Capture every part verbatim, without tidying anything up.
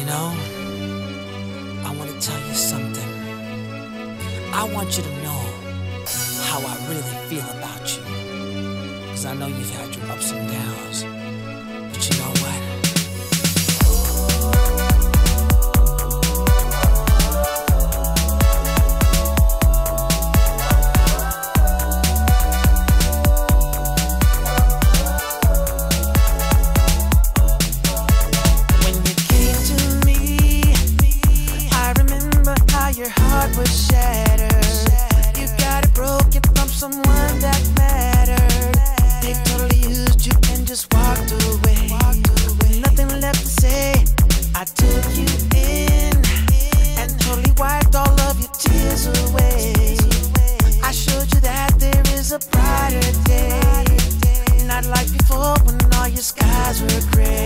know, I want to tell you something. I want you to know how I really feel about you. Because I know you've had your ups and downs. But you know what? Was shattered. You got it broken from someone that mattered. They totally used you and just walked away. Nothing left to say. I took you in and totally wiped all of your tears away. I showed you that there is a brighter day, not like before when all your skies were gray.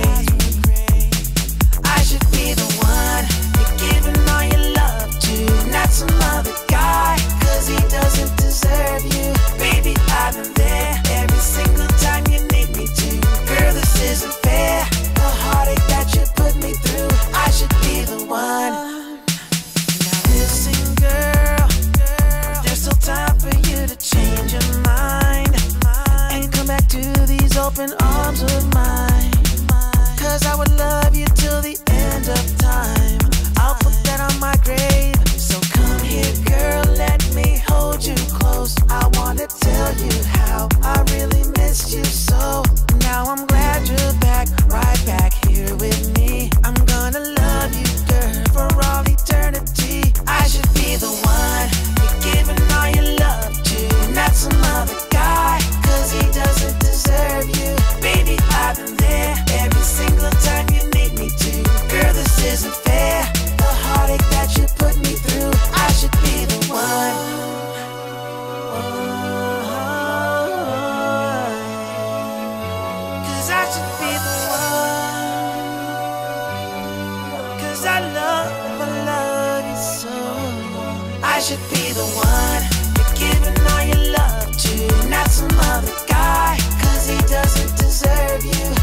I should be the one you're giving all your love to, not some other guy, cause he doesn't deserve you. Baby, I've been there every single time you need me to. Girl, this isn't fair, the heartache that you put me through. I should be the one. Now listen, girl, there's still time for you to change your mind and come back to these open arms of mine. Cause I would love you till the end of time. I'll put that on my grave. So come here, girl, let me hold you close. I wanna tell you how I really missed you so. Now I'm glad you're back, right back here with me. I'm gonna love you, girl, for all eternity. I should be the one you're giving all your love to, not some other guy, cause he doesn't deserve you. Baby, I've been there every single time you need me to. Girl, this isn't fair, the heartache that you put me through. I should be the one. Cause I should be the one. Cause I love, I love you so. I should be the one you're giving all your love to, not some other guy, cause he doesn't deserve you.